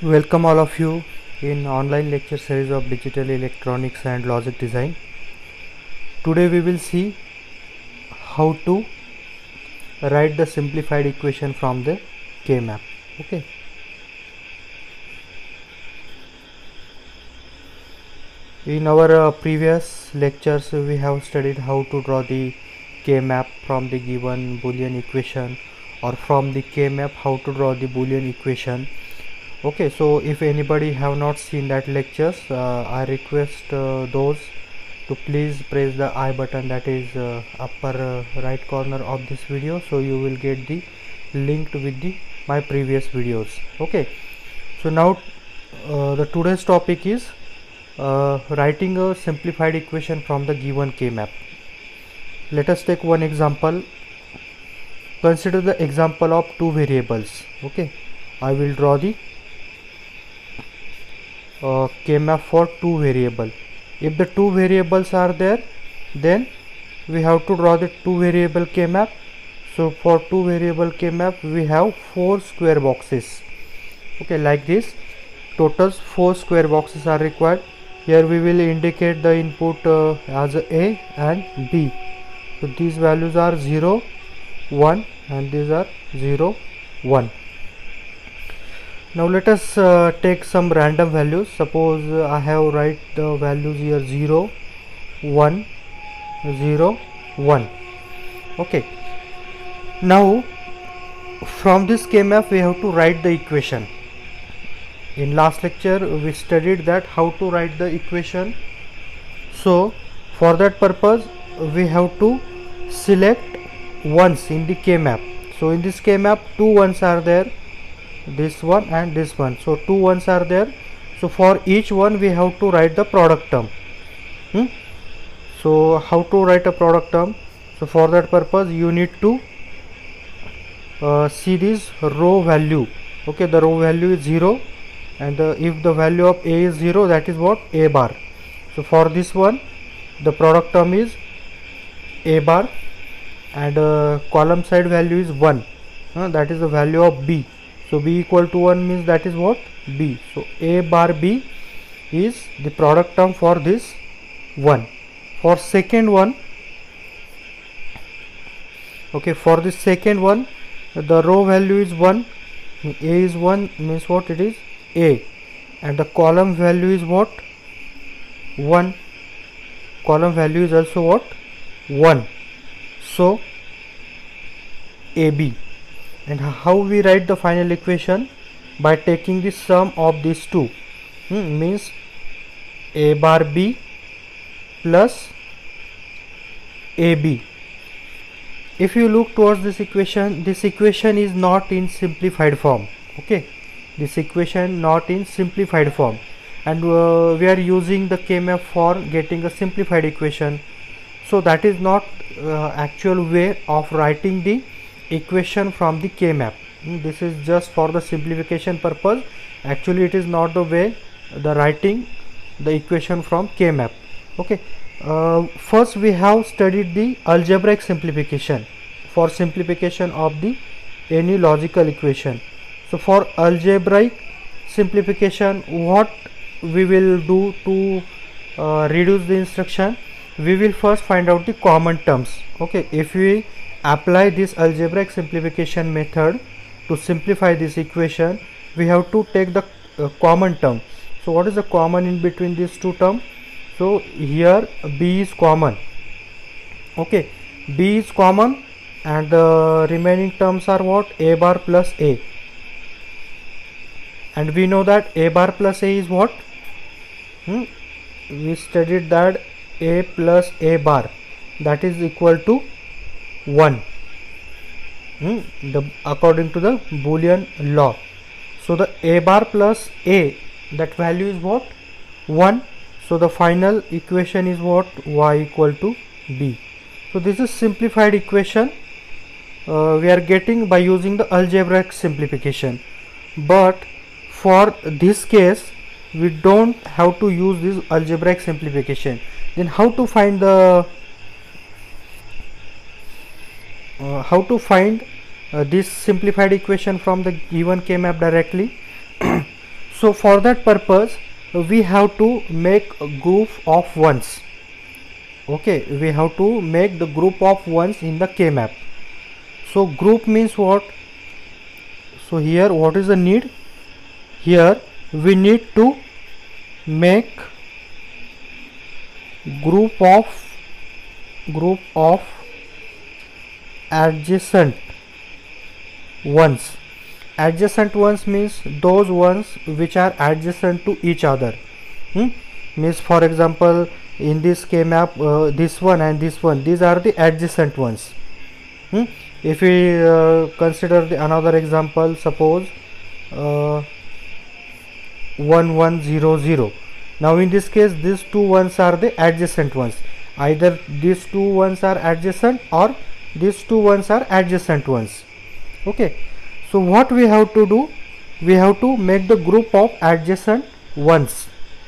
Welcome all of you in online lecture series of digital electronics and logic design. Today we will see how to write the simplified equation from the K-map. Okay. In our previous lectures we have studied how to draw the K-map from the given Boolean equation, or from the K-map how to draw the Boolean equation. Okay, so if anybody have not seen that lectures, I request those to please press the I button, that is upper right corner of this video, so you will get the linked with my previous videos. Okay, so now the today's topic is writing a simplified equation from the given K-map. Let us take one example. Consider the example of two variables. Okay, I will draw the K-map for two variable. If the two variables are there, then we have to draw the two variable K-map. So for two variable K-map we have 4 square boxes. Okay, like this. Total 4 square boxes are required. Here we will indicate the input as A and B. So these values are 0, 1 and these are 0, 1. Now let us take some random values. Suppose I have write the values here 0, 1, 0, 1. Okay. Now from this K-map we have to write the equation. In last lecture we studied that how to write the equation. So for that purpose we have to select ones in the K-map. So in this K-map two ones are there, this one and this one. So two ones are there. So for each one we have to write the product term. So how to write a product term? So for that purpose you need to see this row value. Okay, the row value is 0, and if the value of A is 0, that is what? A bar. So for this one the product term is A bar, and column side value is 1, that is the value of B. So B equal to 1 means that is what? B. So A bar B is the product term for this one. For second one, okay, for the second one the row value is 1, A is 1 means what? It is A, and the column value is what? 1. Column value is also what? 1. So AB. And how we write the final equation? By taking the sum of these two, means A bar B plus AB. If you look towards this equation is not in simplified form. Okay, this equation not in simplified form, and we are using the K-map for getting a simplified equation. So that is not actual way of writing the equation from the K-map. This is just for the simplification purpose. Actually it is not the way the writing the equation from K-map. Okay, first we have studied the algebraic simplification for simplification of the any logical equation. So for algebraic simplification, what we will do to reduce the instruction? We will first find out the common terms. Okay, if we apply this algebraic simplification method to simplify this equation, we have to take the common term. So what is the common in between these two terms? So here B is common. Okay, B is common, and the remaining terms are what? A bar plus A, and we know that A bar plus A is what? We studied that A plus A bar, that is equal to 1, according to the Boolean law. So the A bar plus A, that value is what? 1. So the final equation is what? Y equal to B. So this is simplified equation we are getting by using the algebraic simplification. But for this case we don't have to use this algebraic simplification. Then how to find the this simplified equation from the given K-map directly? So for that purpose we have to make a group of ones. Okay, we have to make the group of ones in the K map. So group means what? So here what is the need? Here we need to make group of adjacent ones. Adjacent ones means those ones which are adjacent to each other. Means for example in this K map this one and this one, these are the adjacent ones. If we consider the another example, suppose 1100. Now in this case these two ones are the adjacent ones. Either these two ones are adjacent or these two ones are adjacent ones. Okay, so what we have to do? We have to make the group of adjacent ones.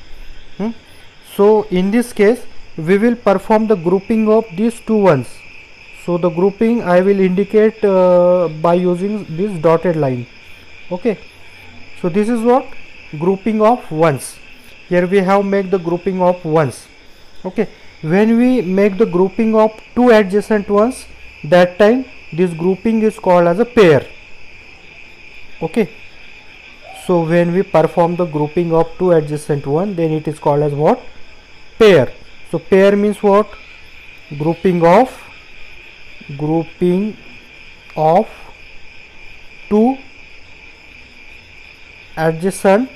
So in this case we will perform the grouping of these two ones. So the grouping I will indicate by using this dotted line. Okay, so this is what? Grouping of ones. Here we have make the grouping of ones. Okay, when we make the grouping of two adjacent ones, that time this grouping is called as a pair. Okay, so when we perform the grouping of two adjacent one, then it is called as what? Pair. So pair means what? Grouping of two adjacent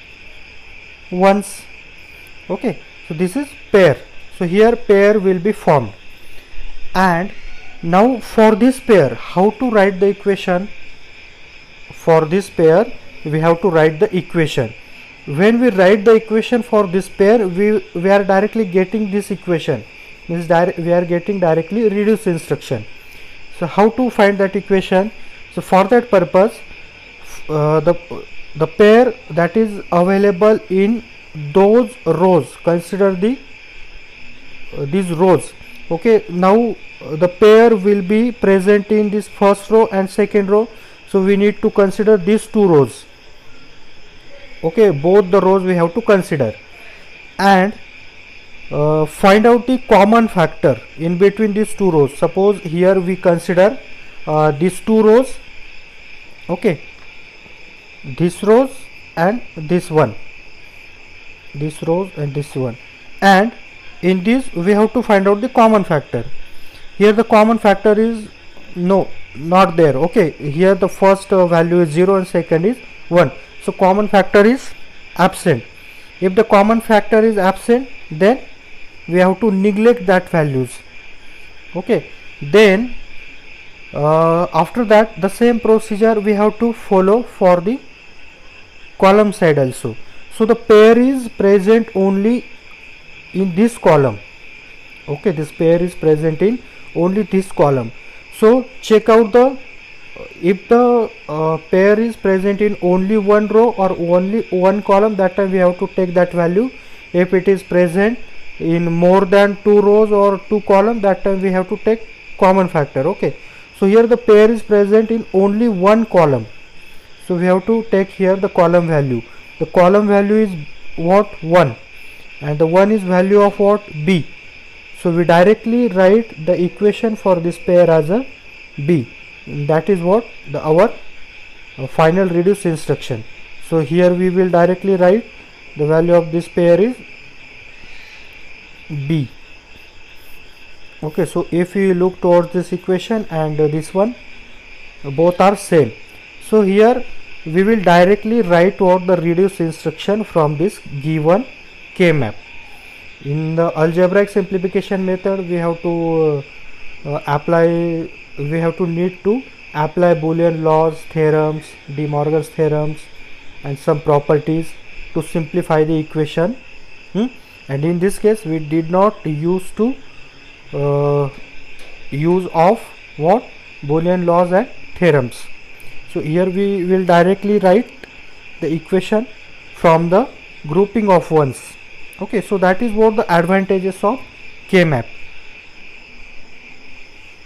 ones. Okay, so this is pair. So here pair will be formed. And now for this pair, how to write the equation? For this pair we have to write the equation. When we write the equation for this pair, we are directly getting this equation, means we are getting directly reduce instruction. So how to find that equation? So for that purpose the pair that is available in those rows, consider these rows. Okay, now the pair will be present in this first row and second row, so we need to consider these two rows. Okay, both the rows we have to consider, and find out the common factor in between these two rows. Suppose here we consider these two rows. Okay, this rows and this one, this rows and this one, and in this we have to find out the common factor. Here the common factor is not there. Okay, here the first value is 0 and second is 1, so common factor is absent. If the common factor is absent, then we have to neglect that values. Okay, then after that the same procedure we have to follow for the column side also. So the pair is present only in this column. Okay, this pair is present in only this column. So check out if the pair is present in only one row or only one column, that time we have to take that value. If it is present in more than two rows or two columns, that time we have to take common factor. Okay, so here the pair is present in only one column, so we have to take here the column value. The column value is what? 1, and the 1 is value of what? B. So we directly write the equation for this pair as a B. That is what our final reduce instruction. So here we will directly write the value of this pair is B. Okay, so if we look towards this equation and this one, both are same. So here we will directly write out the reduce instruction from this given K map. In the algebraic simplification method, we have to need to apply Boolean laws, theorems, De Morgan's theorems, and some properties to simplify the equation. And in this case we did not use of what? Boolean laws and theorems. So here we will directly write the equation from the grouping of ones. Okay, so that is what the advantages of K map.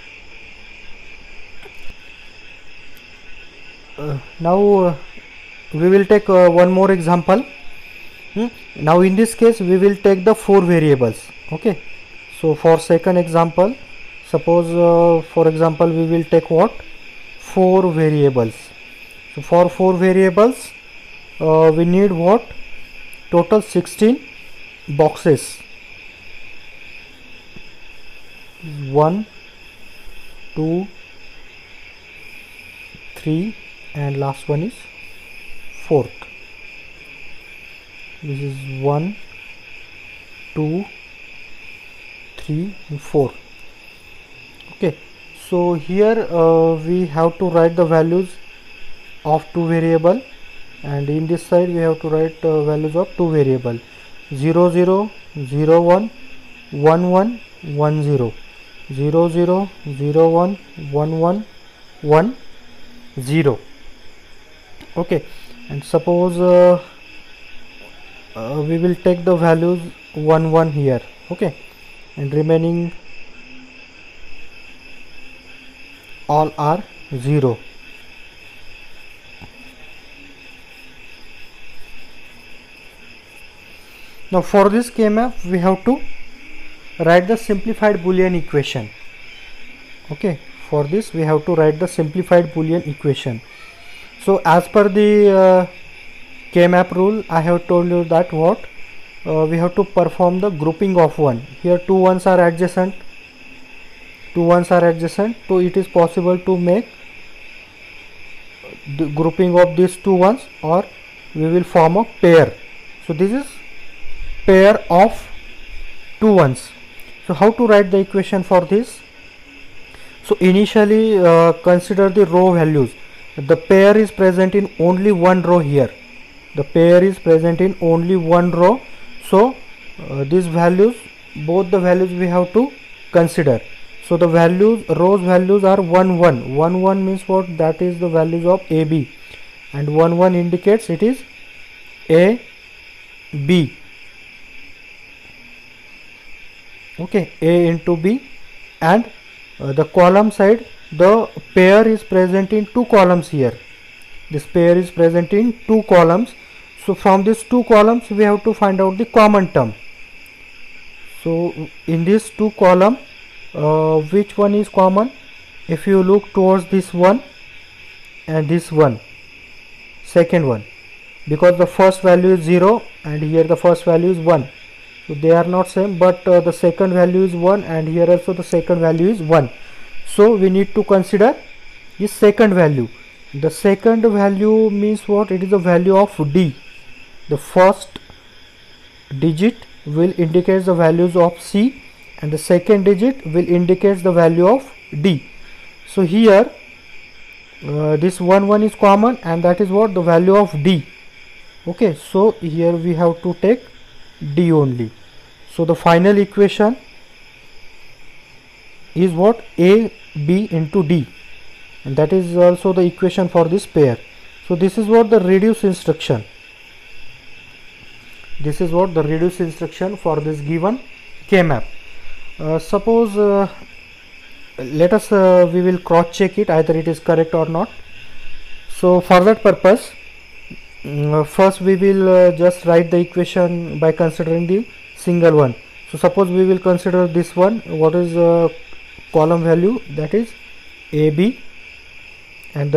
Now we will take one more example. Now in this case we will take the 4 variables. Okay, so for second example, suppose for example we will take what, 4 variables. So for 4 variables we need what, total 16 boxes. 1, 2, 3 and last one is 4th. This is 1, 2, 3 and 4. Okay, so here we have to write the values of 2 variable, and in this side we have to write values of 2 variable. 0 0 0 1 1 1 1 0, 0 0 0 1 1 1 1 0. Okay, and suppose we will take the values 1 1 here. Okay, and remaining all are 0. Now for this K-map we have to write the simplified Boolean equation. Okay, for this we have to write the simplified Boolean equation. So as per the K-map rule, I have told you that what we have to perform the grouping of 1. Here 2 ones are adjacent, 2 ones are adjacent, so it is possible to make the grouping of these 2 ones, or we will form a pair. So this is pair of 2 ones. So how to write the equation for this? So initially consider the row values. The pair is present in only one row here. The pair is present in only one row. So these values, both the values we have to consider. So the values, rows values are 1 1. 1 1 means what? That is the values of AB, and 1 1 indicates it is A B. Okay, A into B, and the column side, the pair is present in 2 columns here. This pair is present in 2 columns. So from these 2 columns we have to find out the common term. So in this 2 column, which one is common? If you look towards this one and this one, second one, because the first value is 0 and here the first value is 1. So they are not same, but the second value is 1 and here also the second value is 1. So we need to consider this second value. The second value means what? It is the value of D. The first digit will indicate the values of C, and the second digit will indicate the value of D. So here this 1 1 is common, and that is what? The value of D. Okay, so here we have to take D only. So the final equation is what? A B into D, and that is also the equation for this pair. So this is what the reduce instruction. This is what the reduce instruction for this given K-map. Suppose let us we will cross check it, either it is correct or not. So for that purpose, first we will just write the equation by considering the single one. So suppose we will consider this one. What is column value? That is AB, and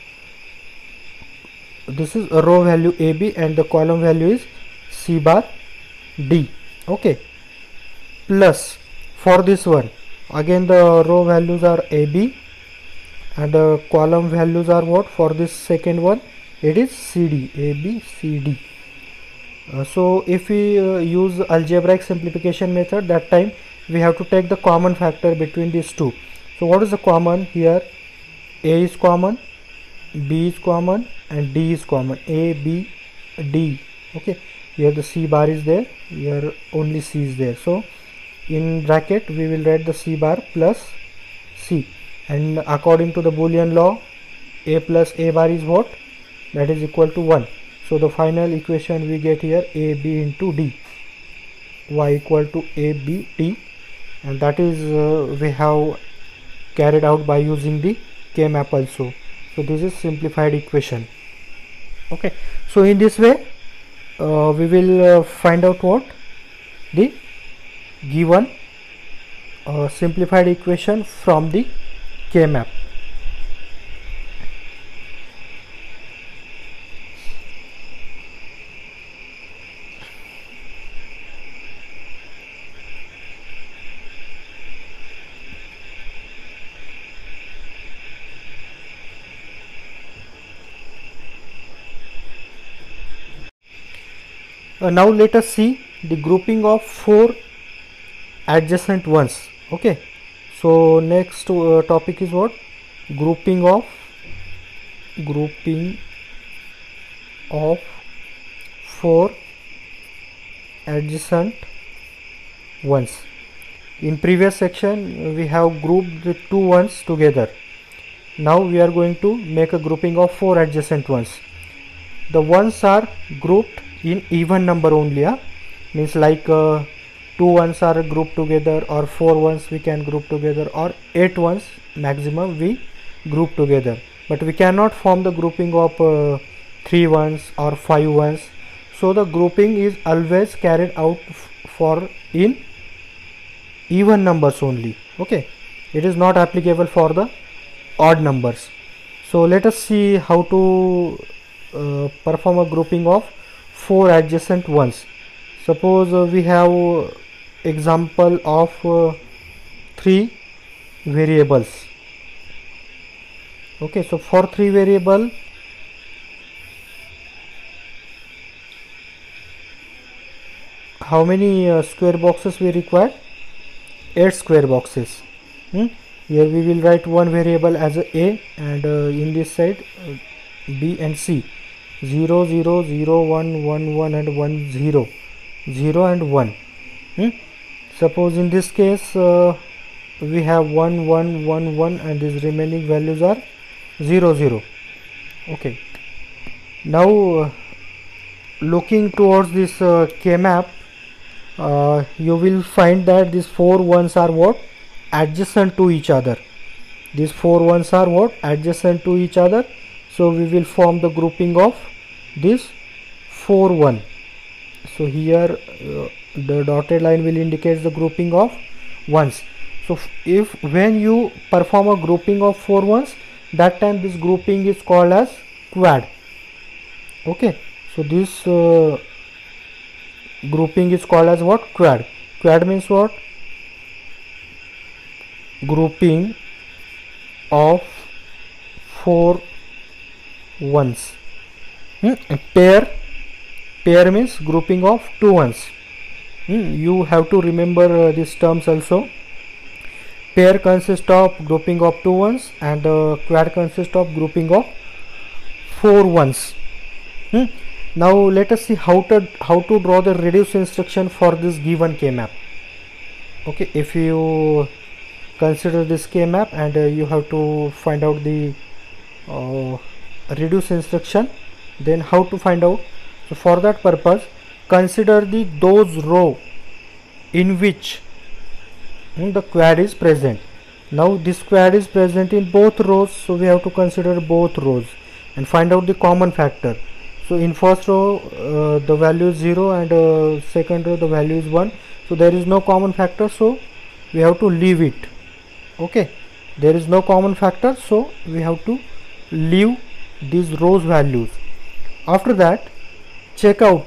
this is a row value AB, and the column value is C bar D. Okay, plus for this one again the row values are AB, and the column values are what? For this second one it is CD, AB CD. So if we use algebraic simplification method, that time we have to take the common factor between these two. So what is the common here? A is common, B is common, and D is common. A B D. Okay, here the C bar is there, here only C is there. So in bracket we will write the C bar plus C, and according to the Boolean law, A plus A bar is what? That is equal to 1. So the final equation we get here, A B into D, y equal to A B D, and that is we have carried out by using the K-map also. So this is simplified equation. Okay, so in this way we will find out what the given simplified equation from the K-map. Now let us see the grouping of 4 adjacent ones. Okay, so next topic is what? Grouping of 4 adjacent ones. In previous section we have grouped the 2 ones together. Now we are going to make a grouping of 4 adjacent ones. The ones are grouped in even number only, means like 2 ones are grouped together, or 4 ones we can group together, or 8 ones maximum we group together, but we cannot form the grouping of 3 ones or 5 ones. So the grouping is always carried out for in even numbers only. Okay, it is not applicable for the odd numbers. So let us see how to perform a grouping of 4 adjacent ones. Suppose we have example of 3 variables. Okay, so for 3 variable, how many square boxes we require? 8 square boxes. Here we will write one variable as a and in this side B and C. 0 0 0 1 1 1 and 1 0 0 and 1. Suppose in this case we have 1 1 1 1 and these remaining values are 0 0. Okay, now looking towards this K-map, you will find that these 4 ones are what? Adjacent to each other. These 4 ones are what? Adjacent to each other. So we will form the grouping of this 4 1. So here the dotted line will indicate the grouping of ones. So if when you perform a grouping of 4 ones, that time this grouping is called as quad. Okay, so this grouping is called as what? Quad. Quad means what? Grouping of 4 ones. Pair means grouping of 2 ones. You have to remember these terms also. Pair consists of grouping of 2 ones and quad consists of grouping of 4 ones. Now let us see how to draw the reduce instruction for this given K-map. Okay, if you consider this K-map and you have to find out the reduce instruction, then how to find out? So for that purpose, consider those row in which the quad is present. Now this quad is present in both rows, so we have to consider both rows and find out the common factor. So in first row the value is 0 and second row the value is 1, so there is no common factor, so we have to leave it. Okay, there is no common factor, so we have to leave these rows values. After that, check out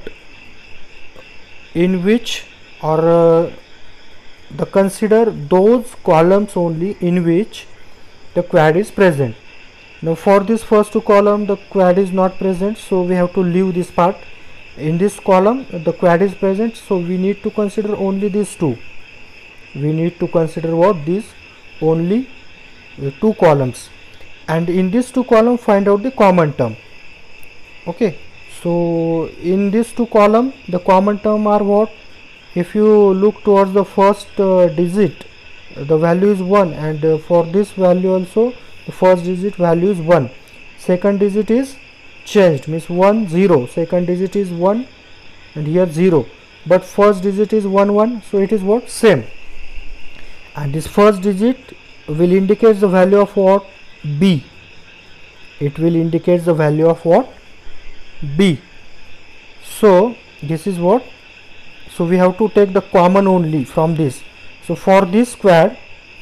in which or consider those columns only in which the quad is present. Now for this first 2 column the quad is not present, so we have to leave this part. In this column the quad is present, so we need to consider only these 2. We need to consider what? These only 2 columns, and in these 2 columns find out the common term. Okay, so in these 2 columns the common term are what? If you look towards the first digit, the value is 1, and for this value also the first digit value is 1. Second digit is changed, means 1 0, second digit is 1 and here 0, but first digit is 1 1, so it is what? Same. And this first digit will indicate the value of what? B. It will indicate the value of what? B. So this is what, so we have to take the common only from this. So for this squared,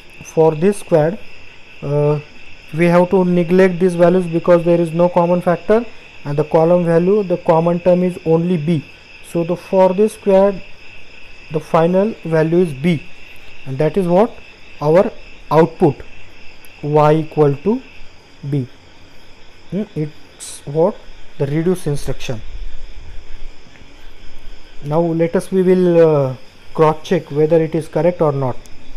we have to neglect these values because there is no common factor, and the column value, the common term is only B. So for this squared, the final value is B, and that is what our output, y equal to B. It's what the reduce instruction. Now let us, we will cross check whether it is correct or not.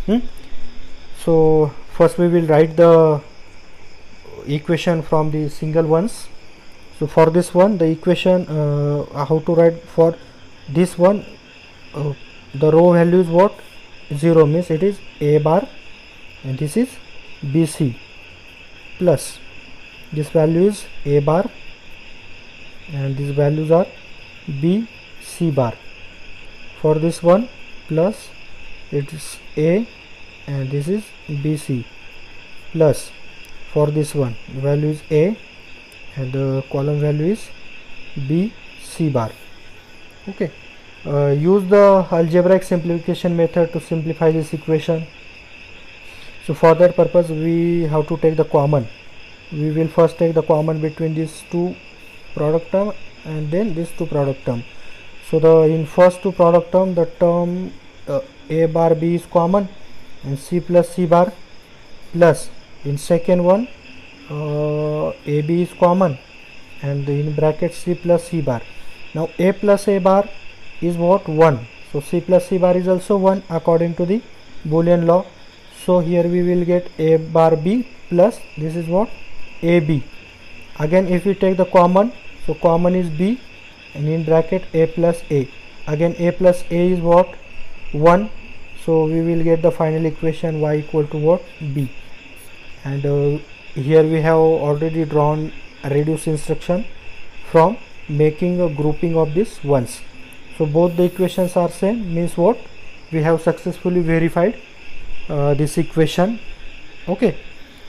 So first we will write the equation from the single ones. So for this one, the equation, how to write for this one, the row value is what, 0, means it is A bar, and this is BC, plus this value is A bar, and these values are BC bar. For this one, plus it is A, and this is BC, plus for this one, the value is A, and the column value is BC bar. Okay. Use the algebraic simplification method to simplify this equation. So for that purpose, we have to take the common. We will first take the common between these two product term and then these two product term. So in first two product term, the term A bar B is common, and C plus C bar, plus in second one AB is common, and in bracket C plus C bar. Now A plus A bar is what, 1. So C plus C bar is also 1 according to the Boolean law. So here we will get A bar B plus this is what, AB. Again if we take the common, so common is B, and in bracket A plus A. Again A plus A is what, 1. So we will get the final equation y equal to what, B. And here we have already drawn a reduce instruction from making a grouping of these ones. So both the equations are same, means what, we have successfully verified this equation. Okay.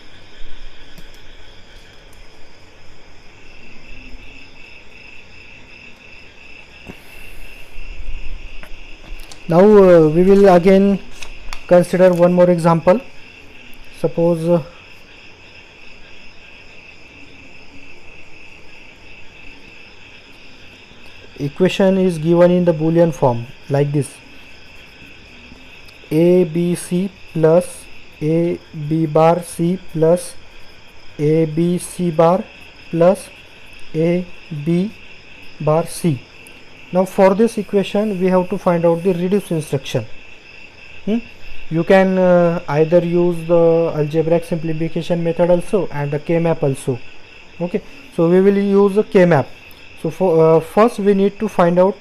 Now we will again consider one more example. Suppose equation is given in the Boolean form like this: A B C plus A B bar C plus A B C bar plus A B bar C. Now for this equation we have to find out the reduce instruction. You can either use the algebraic simplification method also and the K-map also. Okay, so we will use the K-map. So for first we need to find out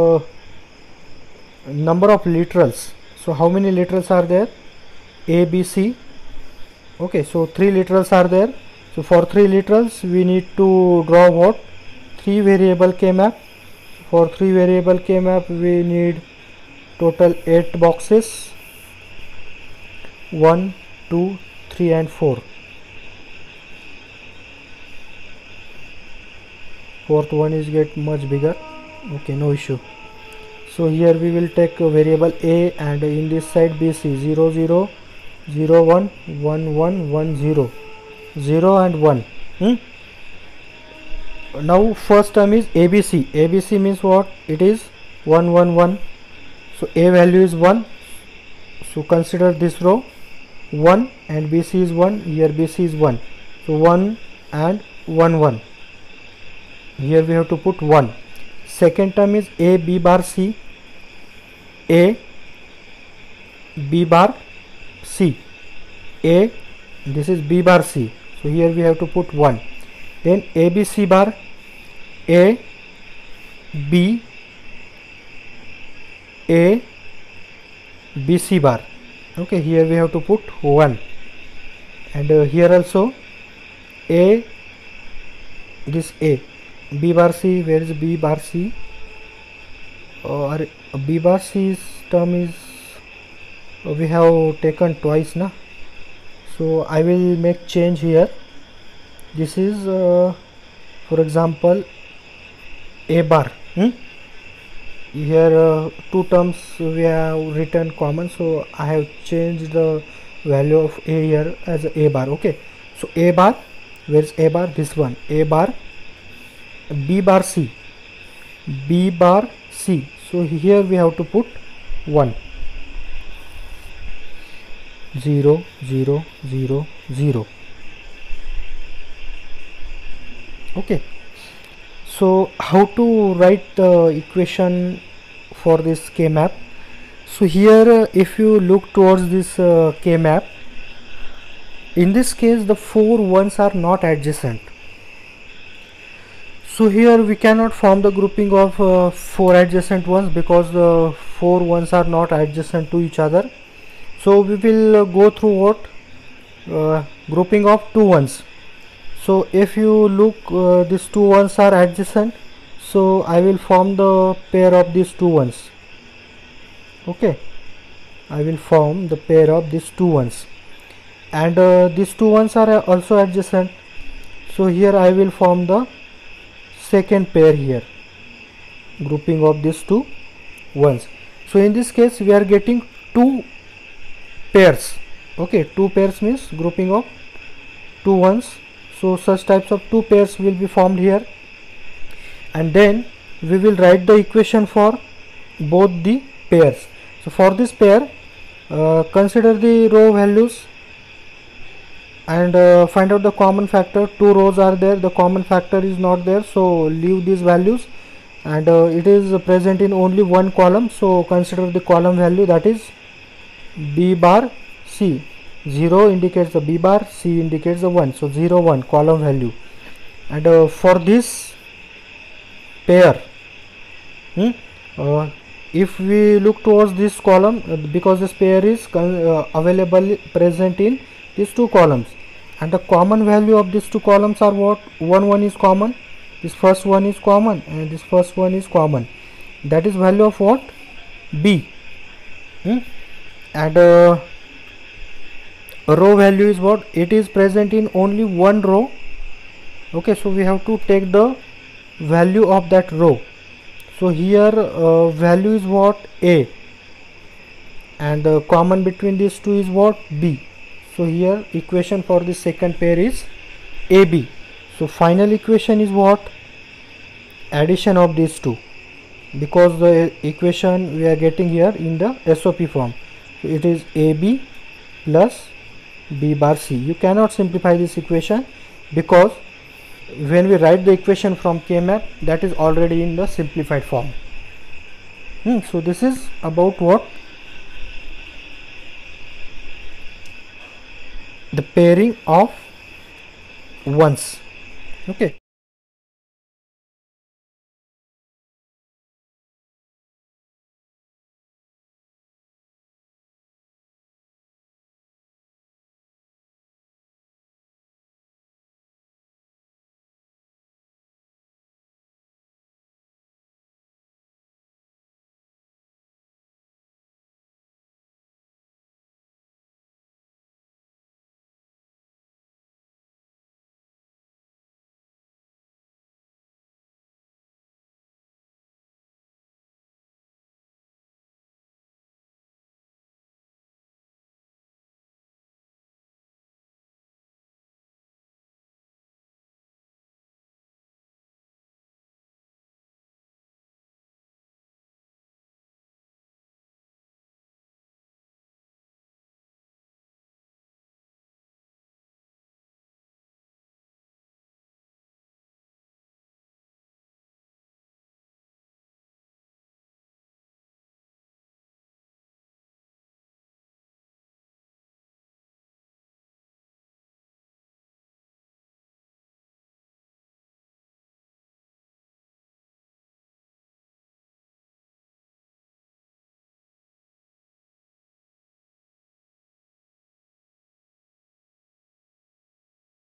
number of literals. So how many literals are there? A, B, C. Okay, so 3 literals are there. So for 3 literals we need to draw what? 3 variable K-map. For 3 variable K-map we need total 8 boxes, 1, 2, 3 and 4. Fourth one is get much bigger. Okay, no issue. So here we will take a variable A, and in this side BC 0 0 0 1 1 1 1 0 0 and 1. Now first term is ABC. ABC means what? It is 1 1 1. So A value is 1. So consider this row 1, and BC is 1. Here BC is 1. So 1 and 1 1. Here we have to put 1. Second term is A B bar C. A B bar C. A, this is B bar C. So here we have to put 1. Then A B C bar A B A B C bar. Okay, here we have to put 1. And here also A, this A B bar C. Where is B bar C? Or B bar C's term is we have taken twice na. So I will make change here. This is for example a bar. Here two terms we have written common, so I have changed the value of a here as a bar. Okay, so a bar, where is a bar? This one, a bar, b bar c, b bar c. So here we have to put 1, 0, 0, 0, 0. Okay, so how to write the equation for this K map? So here if you look towards this K map, in this case the 4 ones are not adjacent. So here we cannot form the grouping of 4 adjacent ones because the 4 ones are not adjacent to each other. So we will go through what grouping of 2 ones. So if you look, these 2 ones are adjacent, so I will form the pair of these 2 ones. Okay, I will form the pair of these 2 ones, and these 2 ones are also adjacent, so here I will form the second pair here, grouping of these 2 ones. So in this case we are getting 2 pairs. Okay, 2 pairs means grouping of 2 ones. So such types of 2 pairs will be formed here, and then we will write the equation for both the pairs. So for this pair, consider the row values and find out the common factor. 2 rows are there, the common factor is not there, so leave these values, and it is present in only one column, so consider the column value, that is b bar c. 0 indicates the b bar, c indicates the 1, so 0, 1 column value. And for this pair, if we look towards this column, because this pair is available present in these 2 columns, and the common value of these 2 columns are what? 1, 1 is common, this first one is common, and this first one is common, that is value of what? B. And row value is what? It is present in only one row. Okay, so we have to take the value of that row. So here value is what? A, and common between these 2 is what? B. So here equation for the second pair is AB. So final equation is what? Addition of these 2, because the equation we are getting here in the SOP form. So it is AB plus b bar c. You cannot simplify this equation because when we write the equation from K map, that is already in the simplified form. So this is about what? The pairing of ones. Okay.